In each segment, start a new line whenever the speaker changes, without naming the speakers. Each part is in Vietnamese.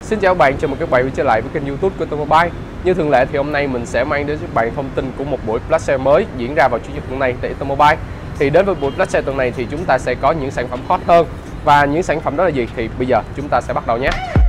Xin chào các bạn, chào mừng các bạn quay trở lại với kênh YouTube của Automobile. Như thường lệ thì hôm nay mình sẽ mang đến cho các bạn thông tin của một buổi Black Sale mới diễn ra vào chủ nhật tuần này tại Automobile. Thì đến với buổi Black Sale tuần này thì chúng ta sẽ có những sản phẩm hot hơn, và những sản phẩm đó là gì thì bây giờ chúng ta sẽ bắt đầu nhé.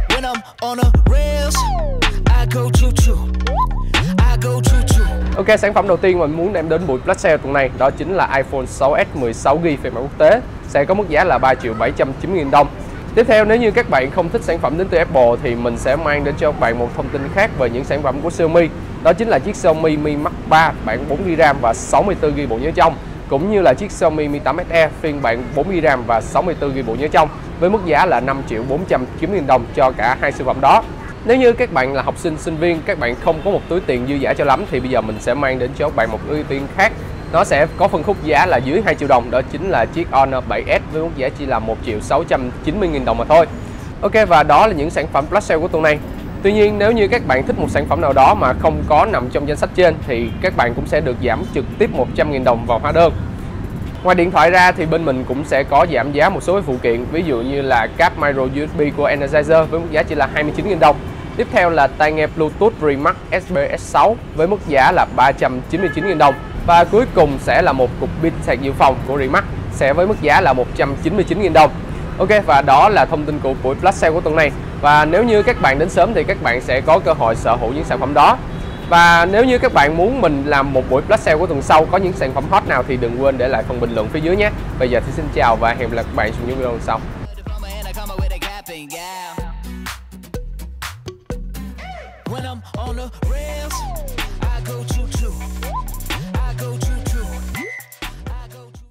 Ok, sản phẩm đầu tiên mà mình muốn đem đến buổi Black Sale tuần này đó chính là iPhone 6s 16GB phiên bản quốc tế, sẽ có mức giá là 3.790.000 đồng. Tiếp theo, nếu như các bạn không thích sản phẩm đến từ Apple thì mình sẽ mang đến cho các bạn một thông tin khác về những sản phẩm của Xiaomi. Đó chính là chiếc Xiaomi Mi Max 3 bản 4GB RAM và 64GB bộ nhớ trong, cũng như là chiếc Xiaomi Mi 8 SE phiên bản 4GB RAM và 64GB bộ nhớ trong với mức giá là 5.490.000 đồng cho cả hai sản phẩm đó. Nếu như các bạn là học sinh, sinh viên, các bạn không có một túi tiền dư dả cho lắm thì bây giờ mình sẽ mang đến cho các bạn một ưu tiên khác. Nó sẽ có phân khúc giá là dưới 2 triệu đồng, đó chính là chiếc Honor 7S với mức giá chỉ là 1.690.000 đồng mà thôi. Ok, và đó là những sản phẩm Black Sale của tuần này. Tuy nhiên, nếu như các bạn thích một sản phẩm nào đó mà không có nằm trong danh sách trên thì các bạn cũng sẽ được giảm trực tiếp 100.000 đồng vào hóa đơn. Ngoài điện thoại ra thì bên mình cũng sẽ có giảm giá một số phụ kiện, ví dụ như là cáp micro USB của Energizer với mức giá chỉ là 29.000 đồng. Tiếp theo là tai nghe Bluetooth Remax SBS6 với mức giá là 399.000 đồng. Và cuối cùng sẽ là một cục pin sạc dự phòng của Remax sẽ với mức giá là 199.000 đồng. Ok, và đó là thông tin của buổi Black Sale của tuần này. Và nếu như các bạn đến sớm thì các bạn sẽ có cơ hội sở hữu những sản phẩm đó. Và nếu như các bạn muốn mình làm một buổi Black Sale của tuần sau có những sản phẩm hot nào thì đừng quên để lại phần bình luận phía dưới nhé. Bây giờ thì xin chào và hẹn gặp lại các bạn trong những video sau. When I'm on the rails